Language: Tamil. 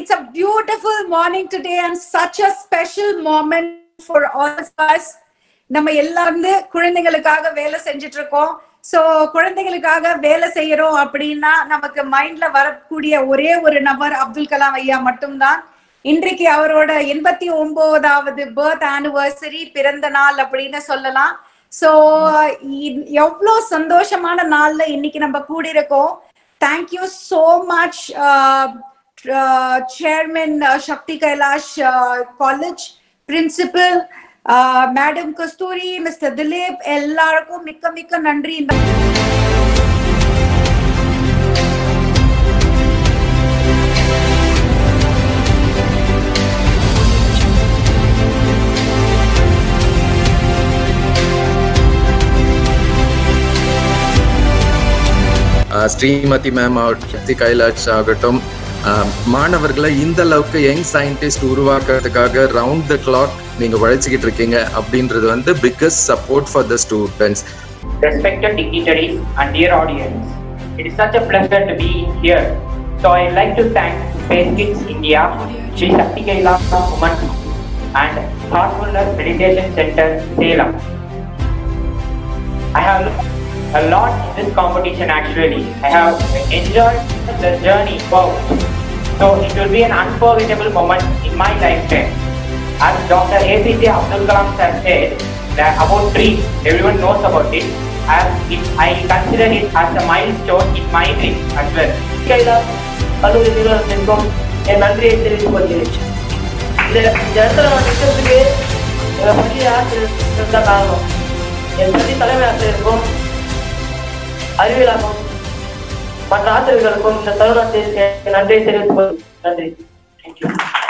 it's a beautiful morning today and such a special moment for all of us. நம்ம எல்லாரும் குழந்தைகளுக்காக வேலை செஞ்சுட்டு இருக்கோம். சோ குழந்தைகளுக்காக வேலை செய்யறோம் அப்படின்னா நமக்கு மைண்ட்ல வரக்கூடிய ஒரே ஒரு நபர் அப்துல் கலாம் ஐயா மட்டும்தான். இன்றைக்கு அவரோட 89வது பர்த் ஆனிவர்சரி, பிறந்த நாள் அப்படின்னு சொல்லலாம். சோ எவ்வளவு சந்தோஷமான நாள்ல இன்னைக்கு நம்ம கூடி இருக்கோம். Thank you so much, Chairman Sakthikailassh College Principal, Madam Kasturi, Mr. Dilip, எல்லாருக்கும் மிக்க மிக்க நன்றி. ஸ்ரீமதி மேம் Sakthikailassh ஆகட்டும், மாணவர்களை இந்த அளவுக்கு யங் சயின்டிஸ்ட் உருவாக்குறதுக்காக ரவுண்ட் த கிளாக் நீங்க உழைச்சிக்கிட்டு இருக்கீங்க அப்படின்றது வந்து biggest support for the students. Respected dignitaries and dear audience, it is such a pleasure to be here. So I would like to thank KIDZ India, Shri Sakthikailassh Women and Heartfulness Meditation Center, Salem. I have a lot in this competition actually. I have enjoyed the journey forward. So it will be an unforgettable moment in my lifetime. As Dr. APJ Abdul Kalam sir said, that about dream, everyone knows about it. I consider it as a milestone in my dream as well. Kailash, கல்லூரி நிறுவனத்திற்கும் என் நன்றியை தெரிவித்துக் கொள்கிறேன். இந்த இடத்துல நான் நிற்கிறதுக்கு பள்ளி ஆசிரியர் தான் காரணம். என் பள்ளி தலைமை ஆசிரியருக்கும் அறிவியலாகும் மற்ற ஆசிரியர்களுக்கும் இந்த தருணத்தை நன்றியை தெரிவித்துக் கொள்கிறேன். நன்றி.